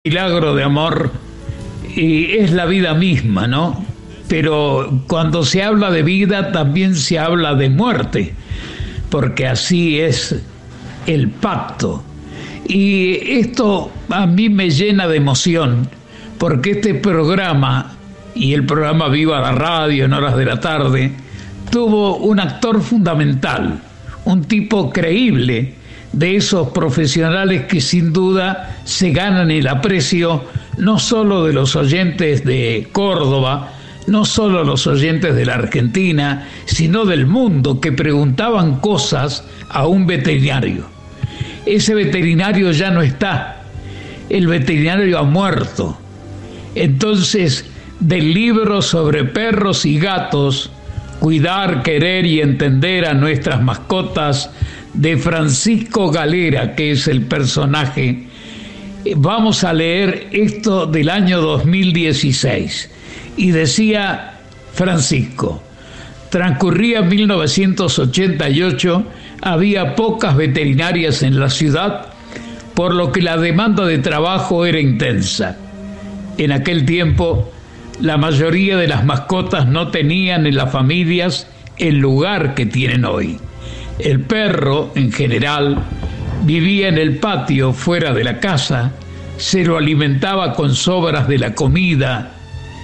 Milagro de amor y es la vida misma, ¿no? Pero cuando se habla de vida también se habla de muerte, porque así es el pacto. Y esto a mí me llena de emoción, porque este programa y el programa Viva la Radio en horas de la tarde tuvo un actor fundamental, un tipo creíble, de esos profesionales que sin duda se ganan el aprecio no solo de los oyentes de Córdoba, no solo los oyentes de la Argentina, sino del mundo, que preguntaban cosas a un veterinario. Ese veterinario ya no está, el veterinario ha muerto. Entonces, del libro sobre perros y gatos, Cuidar, querer y entender a nuestras mascotas, de Francisco Galera, que es el personaje, vamos a leer esto del año 2016. Y decía Francisco: transcurría 1988, había pocas veterinarias en la ciudad, por lo que la demanda de trabajo era intensa. En aquel tiempo, la mayoría de las mascotas no tenían en las familias el lugar que tienen hoy. El perro, en general, vivía en el patio fuera de la casa, se lo alimentaba con sobras de la comida.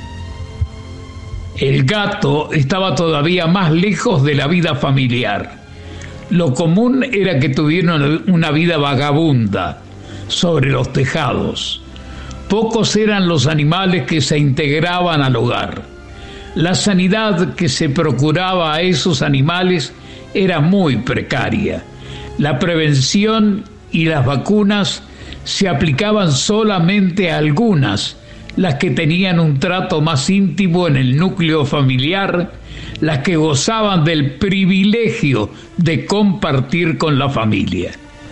El gato estaba todavía más lejos de la vida familiar. Lo común era que tuvieran una vida vagabunda sobre los tejados. Pocos eran los animales que se integraban al hogar. La sanidad que se procuraba a esos animales era muy precaria. La prevención y las vacunas se aplicaban solamente a algunas, las que tenían un trato más íntimo en el núcleo familiar, las que gozaban del privilegio de compartir con la familia.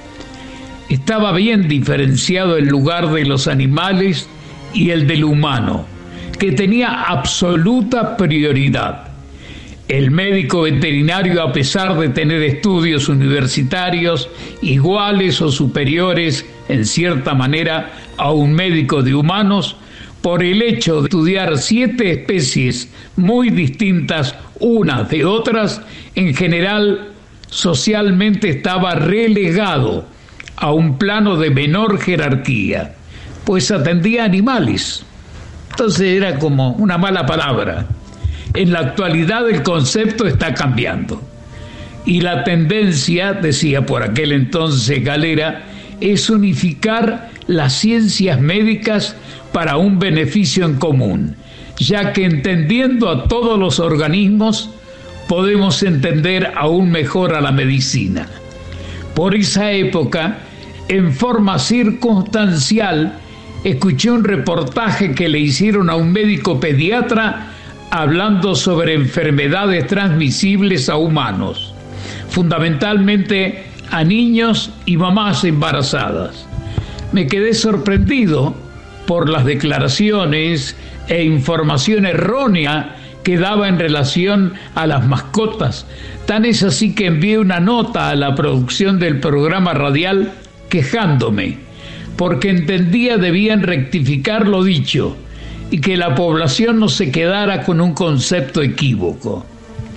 Estaba bien diferenciado el lugar de los animales y el del humano, que tenía absoluta prioridad. El médico veterinario, a pesar de tener estudios universitarios iguales o superiores en cierta manera a un médico de humanos, por el hecho de estudiar 7 especies muy distintas unas de otras, en general socialmente estaba relegado a un plano de menor jerarquía, pues atendía animales. Entonces era como una mala palabra. En la actualidad el concepto está cambiando y la tendencia, decía por aquel entonces Galera, es unificar las ciencias médicas para un beneficio en común, ya que entendiendo a todos los organismos podemos entender aún mejor a la medicina. Por esa época, en forma circunstancial, escuché un reportaje que le hicieron a un médico pediatra hablando sobre enfermedades transmisibles a humanos, fundamentalmente a niños y mamás embarazadas. Me quedé sorprendido por las declaraciones e información errónea que daba en relación a las mascotas. Tan es así que envié una nota a la producción del programa radial quejándome, porque entendía debían rectificar lo dicho y que la población no se quedara con un concepto equívoco.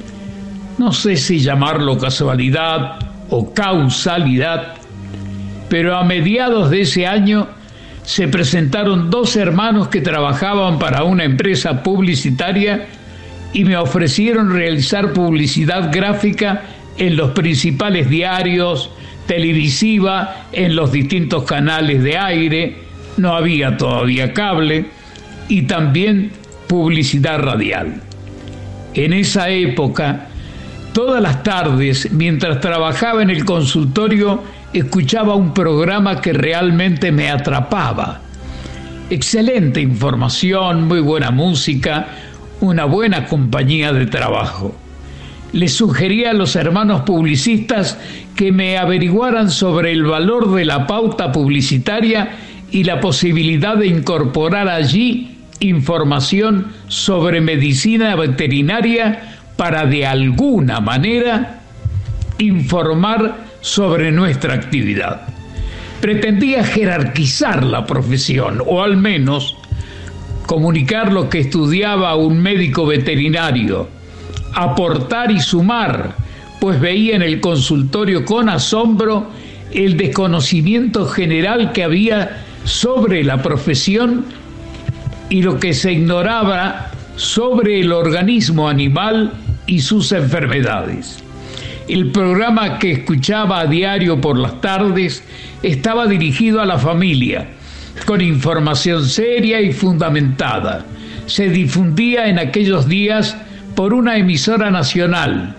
No sé si llamarlo casualidad o causalidad, pero a mediados de ese año se presentaron 2 hermanos que trabajaban para una empresa publicitaria y me ofrecieron realizar publicidad gráfica en los principales diarios, televisiva, en los distintos canales de aire, no había todavía cable, y también publicidad radial. En esa época, todas las tardes, mientras trabajaba en el consultorio, escuchaba un programa que realmente me atrapaba. Excelente información, muy buena música, una buena compañía de trabajo. Les sugería a los hermanos publicistas que me averiguaran sobre el valor de la pauta publicitaria y la posibilidad de incorporar allí información sobre medicina veterinaria para de alguna manera informar sobre nuestra actividad. Pretendía jerarquizar la profesión, o al menos comunicar lo que estudiaba un médico veterinario, aportar y sumar, pues veía en el consultorio con asombro el desconocimiento general que había sobre la profesión y lo que se ignoraba sobre el organismo animal y sus enfermedades. El programa que escuchaba a diario por las tardes estaba dirigido a la familia, con información seria y fundamentada. Se difundía en aquellos días por una emisora nacional,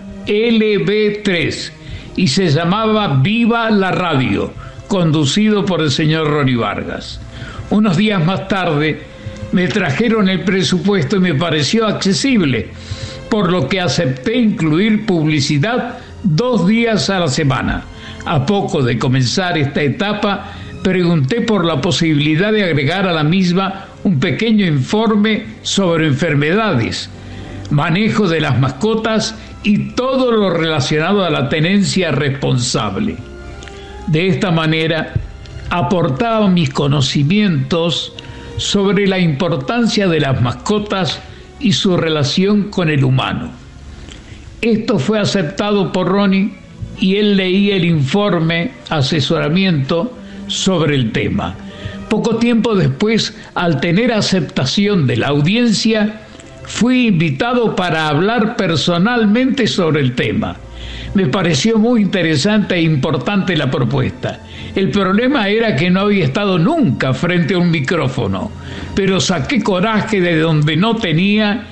LB3, y se llamaba Viva la Radio, conducido por el señor Ronnie Vargas. Unos días más tarde me trajeron el presupuesto y me pareció accesible, por lo que acepté incluir publicidad 2 días a la semana. A poco de comenzar esta etapa, pregunté por la posibilidad de agregar a la misma un pequeño informe sobre enfermedades, manejo de las mascotas y todo lo relacionado a la tenencia responsable. De esta manera, aportaba mis conocimientos sobre la importancia de las mascotas y su relación con el humano. Esto fue aceptado por Ronnie y él leía el informe, asesoramiento sobre el tema. Poco tiempo después, al tener aceptación de la audiencia, fui invitado para hablar personalmente sobre el tema. Me pareció muy interesante e importante la propuesta. El problema era que no había estado nunca frente a un micrófono, pero saqué coraje de donde no tenía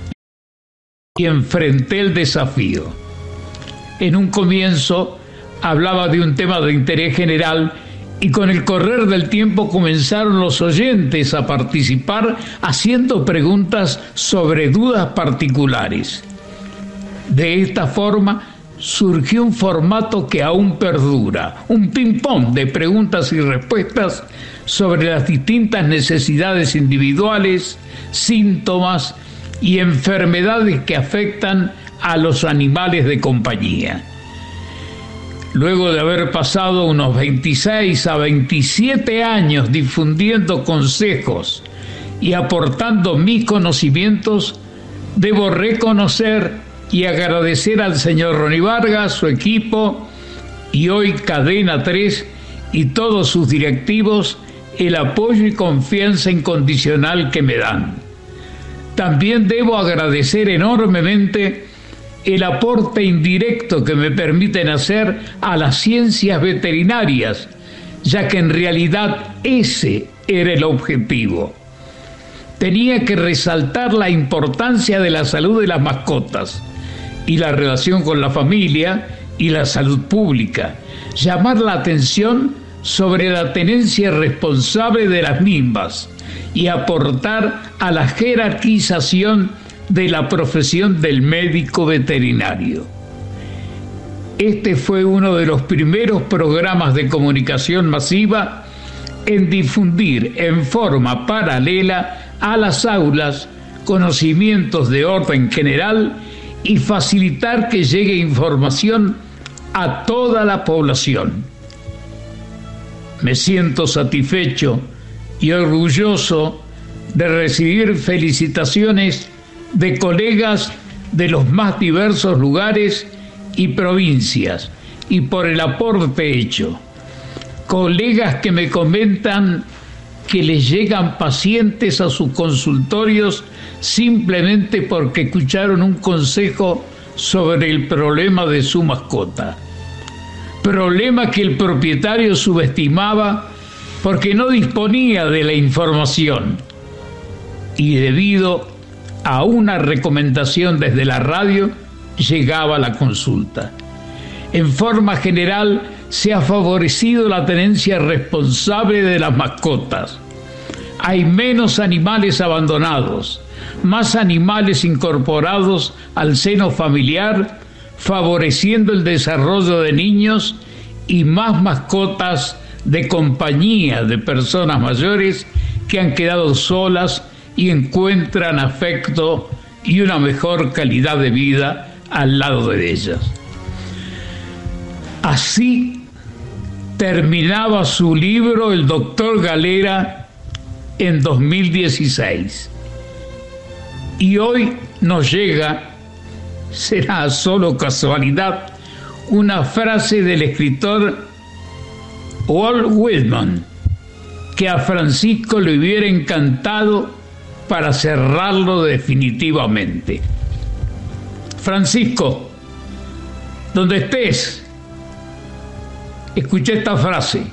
y enfrenté el desafío. En un comienzo hablaba de un tema de interés general y con el correr del tiempo comenzaron los oyentes a participar haciendo preguntas sobre dudas particulares. De esta forma surgió un formato que aún perdura, un ping-pong de preguntas y respuestas sobre las distintas necesidades individuales, síntomas y enfermedades que afectan a los animales de compañía. Luego de haber pasado unos 26 a 27 años difundiendo consejos y aportando mis conocimientos, debo reconocer y agradecer al señor Ronnie Vargas, su equipo y hoy Cadena 3 y todos sus directivos el apoyo y confianza incondicional que me dan. También debo agradecer enormemente el aporte indirecto que me permiten hacer a las ciencias veterinarias, ya que en realidad ese era el objetivo. Tenía que resaltar la importancia de la salud de las mascotas y la relación con la familia y la salud pública, llamar la atención sobre la tenencia responsable de las mismas y aportar a la jerarquización de la profesión del médico veterinario. Este fue uno de los primeros programas de comunicación masiva en difundir en forma paralela a las aulas conocimientos de orden general y facilitar que llegue información a toda la población. Me siento satisfecho y orgulloso de recibir felicitaciones de colegas de los más diversos lugares y provincias y por el aporte hecho. Colegas que me comentan que les llegan pacientes a sus consultorios simplemente porque escucharon un consejo sobre el problema de su mascota. Problema que el propietario subestimaba porque no disponía de la información y debido a una recomendación desde la radio llegaba la consulta. En forma general se ha favorecido la tenencia responsable de las mascotas. Hay menos animales abandonados, más animales incorporados al seno familiar, favoreciendo el desarrollo de niños y más mascotas de compañía de personas mayores que han quedado solas y encuentran afecto y una mejor calidad de vida al lado de ellas. Así terminaba su libro el doctor Galera en 2016. Y hoy nos llega, será solo casualidad, una frase del escritor Walt Whitman que a Francisco le hubiera encantado para cerrarlo definitivamente. Francisco, donde estés, escuché esta frase: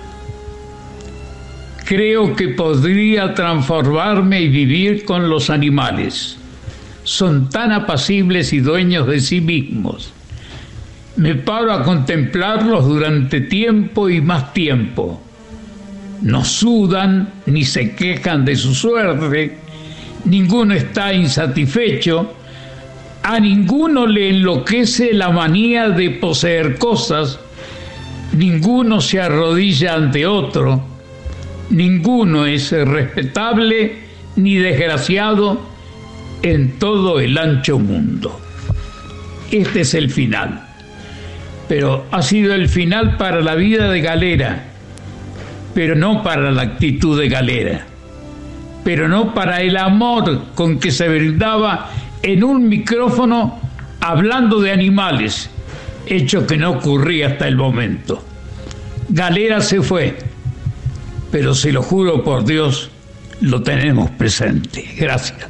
creo que podría transformarme y vivir con los animales. Son tan apacibles y dueños de sí mismos. Me paro a contemplarlos durante tiempo y más tiempo. No sudan ni se quejan de su suerte. Ninguno está insatisfecho. A ninguno le enloquece la manía de poseer cosas. Ninguno se arrodilla ante otro. Ninguno es respetable ni desgraciado en todo el ancho mundo. Este es el final. Pero ha sido el final para la vida de Galera, pero no para la actitud de Galera, pero no para el amor con que se brindaba en un micrófono hablando de animales, hecho que no ocurría hasta el momento. Galera se fue, pero se lo juro por Dios, lo tenemos presente. Gracias.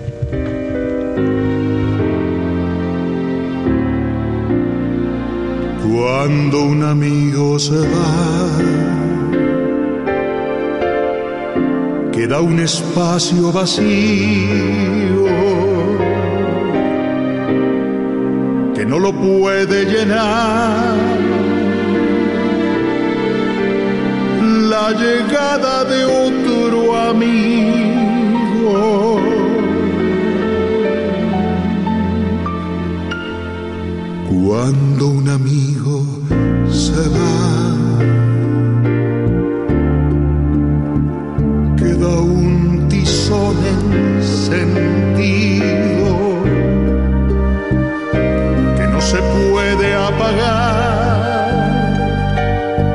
Cuando un amigo se va, queda un espacio vacío que no lo puede llenar la llegada de otro amigo. Cuando un amigo se va,